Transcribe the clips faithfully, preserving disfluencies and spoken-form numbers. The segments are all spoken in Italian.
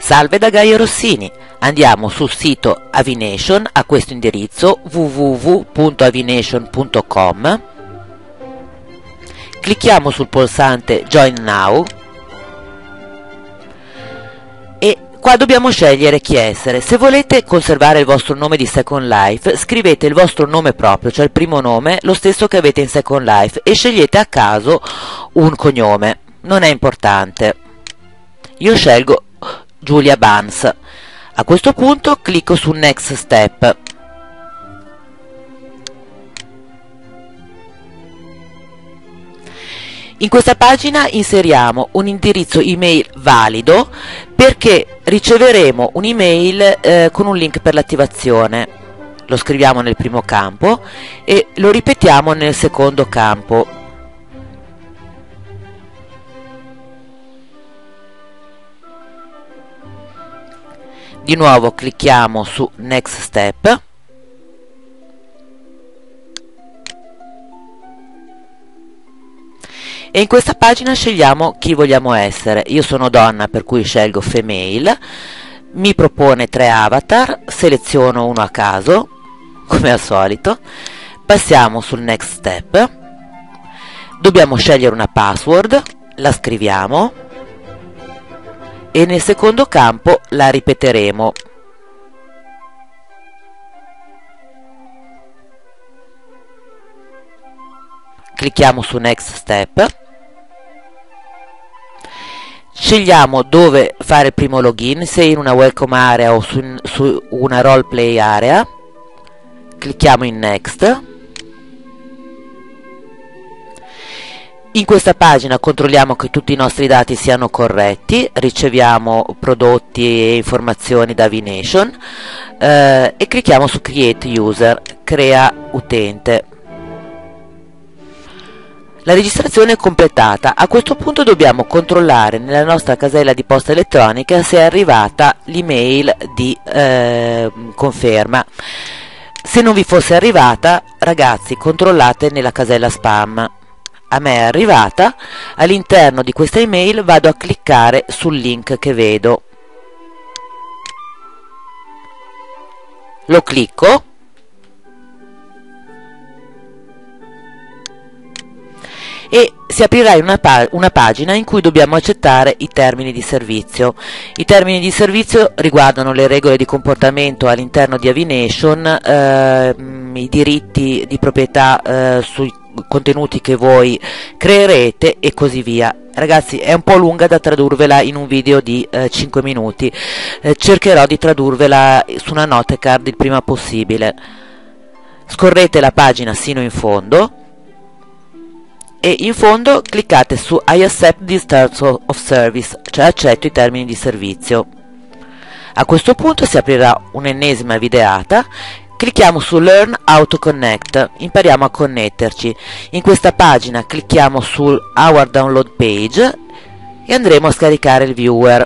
Salve da Gaia Rossini, andiamo sul sito Avination a questo indirizzo w w w punto avination punto com, clicchiamo sul pulsante Join Now e qua dobbiamo scegliere chi essere. Se volete conservare il vostro nome di Second Life, scrivete il vostro nome proprio, cioè il primo nome, lo stesso che avete in Second Life, e scegliete a caso un cognome, non è importante. Io scelgo Julia Bans. A questo punto clicco su Next Step. In questa pagina inseriamo un indirizzo email valido perché riceveremo un'email eh, con un link per l'attivazione. Lo scriviamo nel primo campo e lo ripetiamo nel secondo campo. Di nuovo clicchiamo su Next Step e in questa pagina scegliamo chi vogliamo essere. Io sono donna, per cui scelgo Female. Mi propone tre avatar, seleziono uno a caso come al solito, passiamo sul Next Step, dobbiamo scegliere una password, la scriviamo e nel secondo campo la ripeteremo. Clicchiamo su Next Step, scegliamo dove fare il primo login, se in una welcome area o su, su una roleplay area, clicchiamo in Next. In questa pagina controlliamo che tutti i nostri dati siano corretti, riceviamo prodotti e informazioni da Avination eh, e clicchiamo su Create User, crea utente. La registrazione è completata. A questo punto dobbiamo controllare nella nostra casella di posta elettronica se è arrivata l'email di eh, conferma. Se non vi fosse arrivata, ragazzi, controllate nella casella spam. A me è arrivata. All'interno di questa email vado a cliccare sul link che vedo. Lo clicco e si aprirà una, pa una pagina in cui dobbiamo accettare i termini di servizio. I termini di servizio riguardano le regole di comportamento all'interno di Avination, eh, i diritti di proprietà eh, sui contenuti che voi creerete e così via. Ragazzi, è un po' lunga da tradurvela in un video di eh, cinque minuti, eh, cercherò di tradurvela su una notecard il prima possibile. Scorrete la pagina sino in fondo e in fondo cliccate su I accept these terms of service, cioè accetto i termini di servizio. A questo punto si aprirà un'ennesima videata. Clicchiamo su Learn how to connect, impariamo a connetterci. In questa pagina clicchiamo sul Our Download Page e andremo a scaricare il viewer.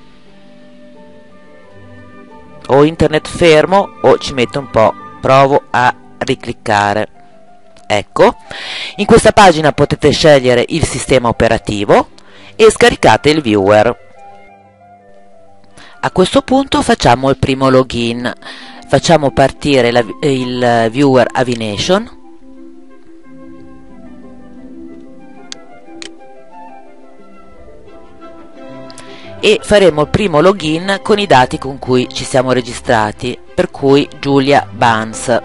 O internet fermo o ci mette un po', provo a ricliccare. Ecco, in questa pagina potete scegliere il sistema operativo e scaricate il viewer. A questo punto facciamo il primo login. Facciamo partire la, il viewer Avination e faremo il primo login con i dati con cui ci siamo registrati, per cui Julia Bans.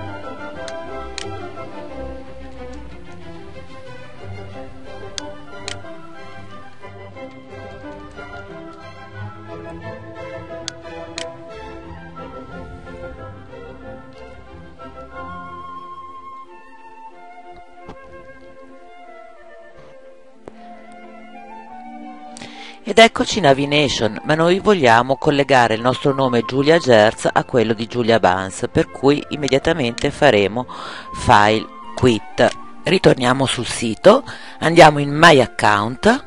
Ed eccoci in Avination, ma noi vogliamo collegare il nostro nome Julia Gerz a quello di Julia Bans, per cui immediatamente faremo File Quit. Ritorniamo sul sito, andiamo in My Account,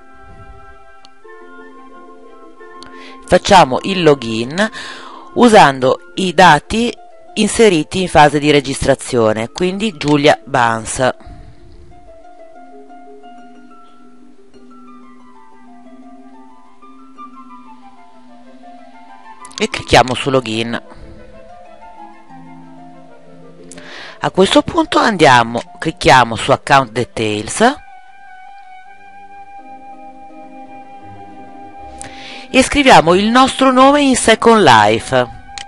facciamo il login usando i dati inseriti in fase di registrazione, quindi Julia Bans. e clicchiamo su login. A questo punto andiamo, clicchiamo su account details e scriviamo il nostro nome in Second Life.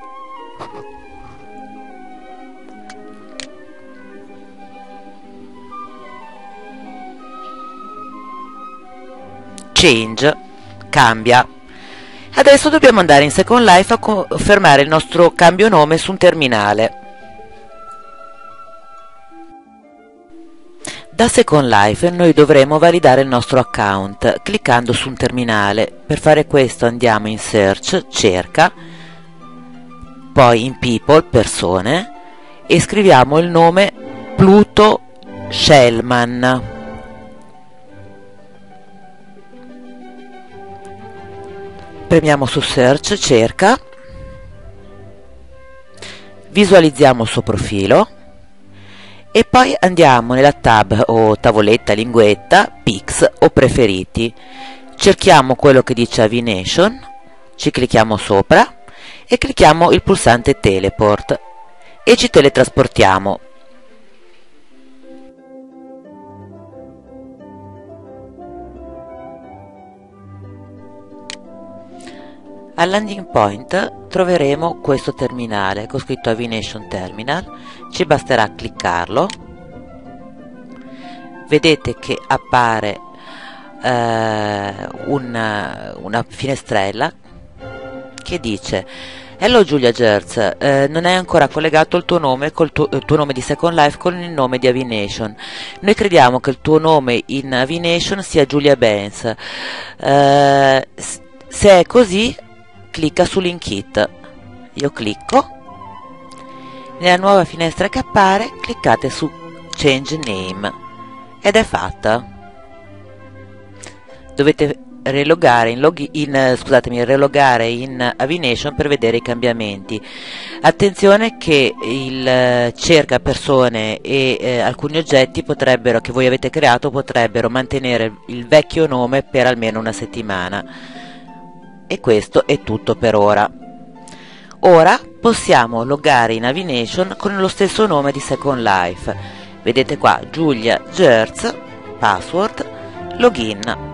Change, cambia. Adesso dobbiamo andare in Second Life a confermare il nostro cambio nome su un terminale. Da Second Life noi dovremo validare il nostro account cliccando su un terminale. Per fare questo andiamo in Search, cerca, poi in People, persone, e scriviamo il nome Pluto Shellman. Premiamo su Search, cerca, visualizziamo il suo profilo e poi andiamo nella tab o tavoletta, linguetta, Pics o preferiti. Cerchiamo quello che dice Avination, ci clicchiamo sopra e clicchiamo il pulsante Teleport e ci teletrasportiamo. Al landing point troveremo questo terminale con scritto Avination Terminal, ci basterà cliccarlo, vedete che appare eh, una, una finestrella che dice Hello Giulia Gertz, eh, non è ancora collegato il tuo nome col tuo, il tuo nome di Second Life con il nome di Avination. Noi crediamo che il tuo nome in Avination sia Giulia Benz. Eh, se è così, clicca su Link It. Io clicco. Nella nuova finestra che appare, cliccate su Change Name ed è fatta. Dovete relogare in, log in, scusatemi, relogare in Avination per vedere i cambiamenti. Attenzione che il cerca persone e eh, alcuni oggetti potrebbero, che voi avete creato potrebbero mantenere il vecchio nome per almeno una settimana. E questo è tutto per ora. Ora possiamo loggare in Avination con lo stesso nome di Second Life. Vedete qua Giulia Gertz, password, login.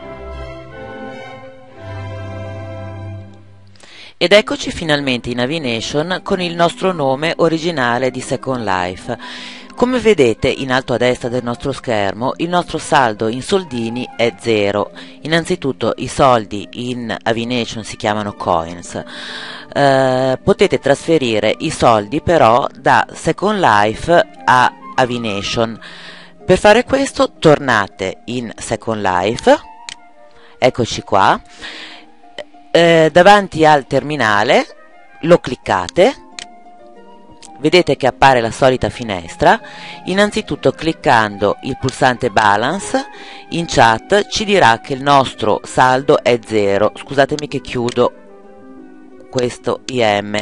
Ed eccoci finalmente in Avination con il nostro nome originale di Second Life. Come vedete in alto a destra del nostro schermo il nostro saldo in soldini è zero. Innanzitutto i soldi in Avination si chiamano coins. Eh, potete trasferire i soldi però da Second Life a Avination. Per fare questo tornate in Second Life, eccoci qua, eh, davanti al terminale lo cliccate. Vedete che appare la solita finestra. Innanzitutto cliccando il pulsante Balance in chat ci dirà che il nostro saldo è zero. Scusatemi che chiudo questo I M.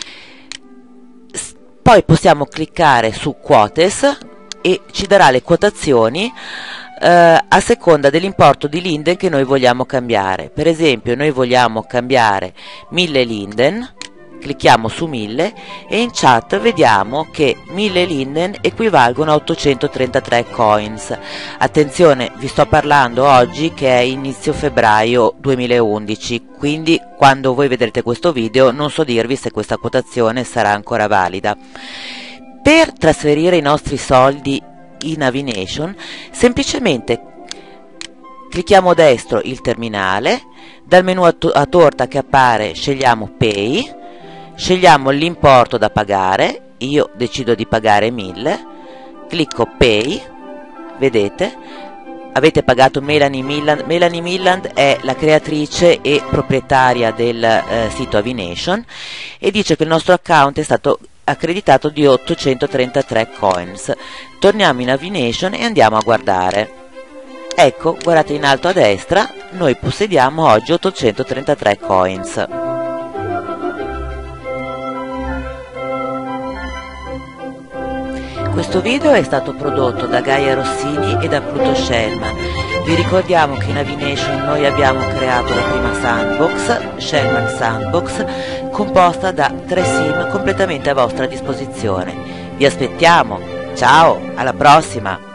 Poi possiamo cliccare su Quotes e ci darà le quotazioni eh, a seconda dell'importo di linden che noi vogliamo cambiare. Per esempio noi vogliamo cambiare mille linden, clicchiamo su mille e in chat vediamo che mille linden equivalgono a ottocentotrentatré coins. Attenzione, vi sto parlando oggi che è inizio febbraio duemilaundici, quindi quando voi vedrete questo video non so dirvi se questa quotazione sarà ancora valida. Per trasferire i nostri soldi in Avination semplicemente clicchiamo destro il terminale, dal menu a, to a torta che appare scegliamo Pay, scegliamo l'importo da pagare, io decido di pagare mille, clicco Pay, vedete, avete pagato Melanie Milland. Melanie Milland è la creatrice e proprietaria del eh, sito Avination e dice che il nostro account è stato accreditato di ottocentotrentatré coins. Torniamo in Avination e andiamo a guardare. Ecco, guardate in alto a destra, noi possediamo oggi ottocentotrentatré coins. Questo video è stato prodotto da Gaia Rossini e da Pluto Shellman. Vi ricordiamo che in Avination noi abbiamo creato la prima sandbox, Shellman Sandbox, composta da tre sim completamente a vostra disposizione. Vi aspettiamo! Ciao, alla prossima!